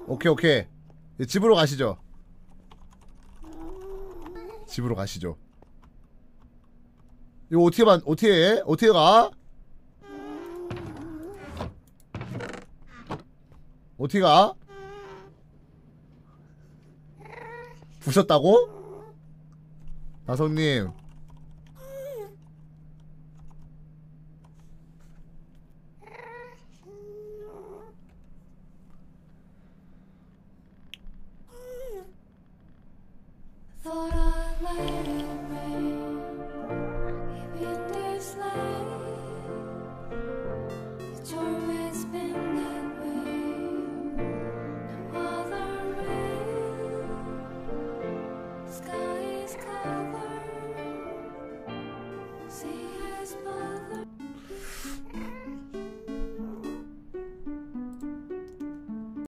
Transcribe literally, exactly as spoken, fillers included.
오케이 오케이. 집으로 가시죠. 집으로 가시죠. 이거 어떻게 만 어떻게 해? 어떻게 가? 어떻게 가? 부셨다고? 다성님